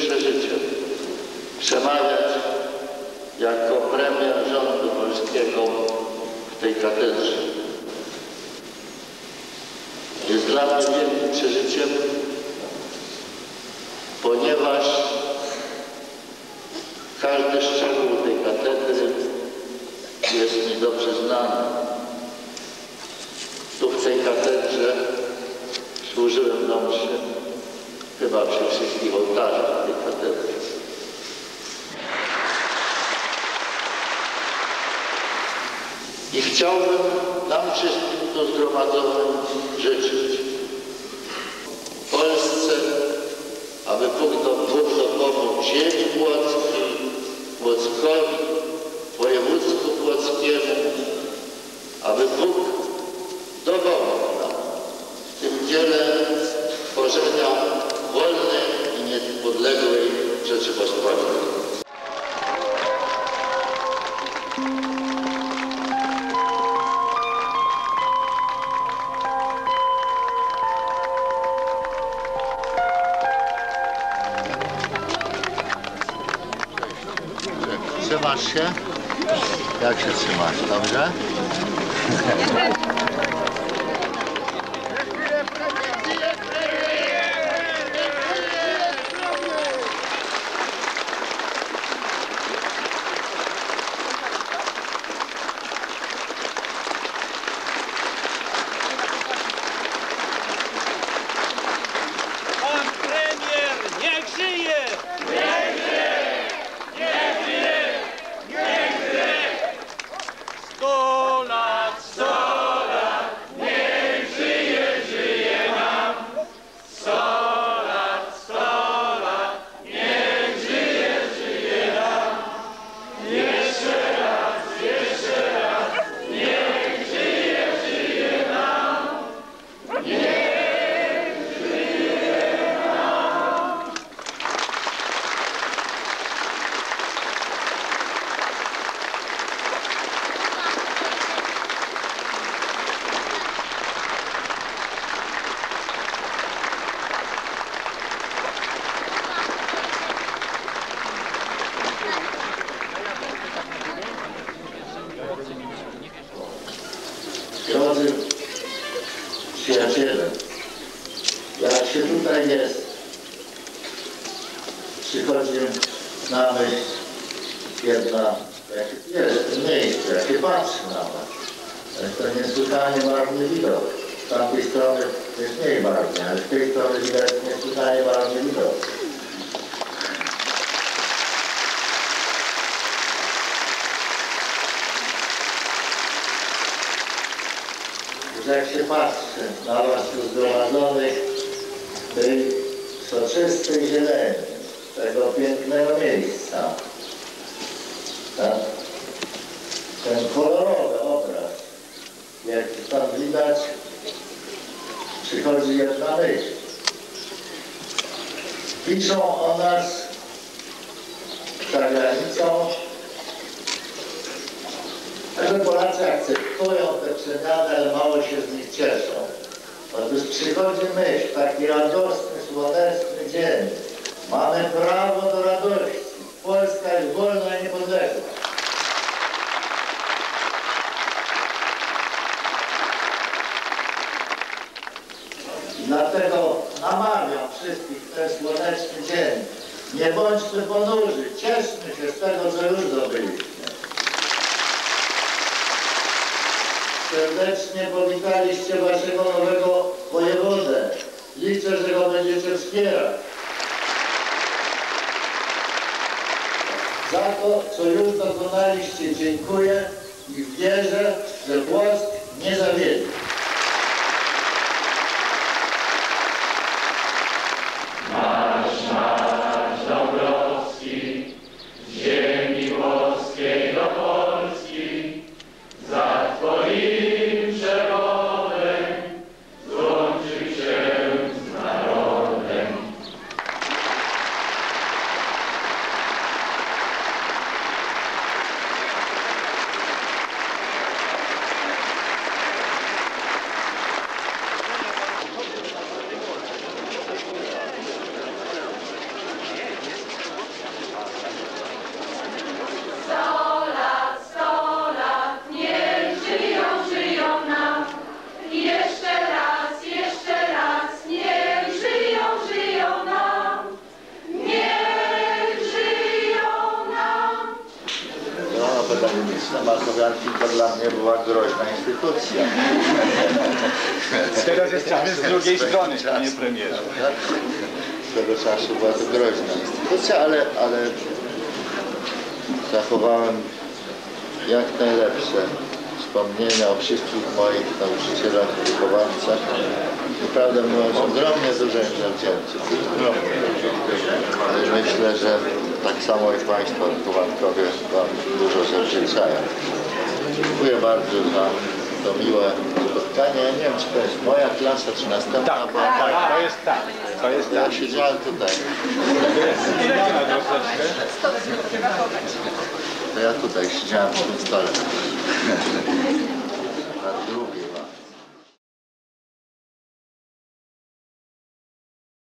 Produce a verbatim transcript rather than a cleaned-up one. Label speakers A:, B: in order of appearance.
A: przeżyciem przemawiać jako premier rządu polskiego w tej katedrze. Jest dla mnie wielkim przeżyciem, ponieważ każdy szczegół tej katedry jest mi dobrze znany. Tu w tej katedrze służyłem na mszy, chyba przy wszystkich ołtarzach tej katedry. I chciałbym nam wszystkim tu zgromadzonym życzyć Polsce, aby Bóg dopomógł ziemi płockiej, Płockowi, województwu płockiemu, aby Bóg dopomógł nam w tym dziele tworzenia wolnej i niepodległej Rzeczypospolitej.
B: Trzymasz się? Jak się trzymasz? Dobrze?
C: Pan premier niech żyje! Niech żyje! Niech żyje! Niech żyje! Sto lat, sto lat, niech żyje, żyje nam. Sto lat, sto lat, niech żyje, żyje nam. Jeszcze raz, jeszcze raz, niech żyje, żyje nam. Niech
A: Drodzy przyjaciele, jak się tutaj jest, przychodzi na myśl jedna, jak jest w miejscu, jak się patrzy na was. To jest to niesłychanie barwny widok. Z tamtej strony jest mniej barwny, ale z tej strony widać niesłychanie barwny widok. Jak się patrzy na was tu zgromadzonych, tej soczystej zieleni, tego pięknego miejsca, tak? Ten kolorowy obraz, jak tam widać, przychodzi jedna myśl. Piszą o nas za granicą, że Polacy akceptują te przemiany, ale mało się z nich cieszą. Otóż przychodzi myśl, taki radosny, słoneczny dzień. Mamy prawo do radości. Polska jest wolna i niepodległa. Dlatego namawiam wszystkich w ten słoneczny dzień. Nie bądźmy ponurzy, cieszmy się z tego, co już zdobyliśmy. Serdecznie powitaliście waszego nowego wojewodę. Liczę, że go będziecie wspierać. Za to, co już dokonaliście, dziękuję i wierzę, że Płock nie zawiedzie.
C: Marsz, marsz Dąbrowski, z ziemi włoskiej do Polski, za twoim przewodem złączył się z narodem.
B: akademiczne, Makowianki to dla mnie była groźna instytucja.
D: Teraz jesteśmy z drugiej strony, panie premierze.
B: Tego czasu była to groźna instytucja, ale, ale zachowałem jak najlepsze wspomnienia o wszystkich moich nauczycielach, wychowawcach. Naprawdę mówiąc, ogromnie dużo im zawdzięczę. Ogromnie. Ale myślę, że tak samo jak Państwo wychowankowie Wam dużo zawdzięczają. Dziękuję bardzo za to miłe spotkanie. Ja nie wiem, czy to jest moja klasa, czy następna.
D: Tak,
B: bo
D: tak, to jest tak. To jest
B: ja
D: tak.
B: siedziałem tutaj.
D: To jest zmieniona troszeczkę.
B: To ja tutaj siedziałem przy tym stole. Na drugiej.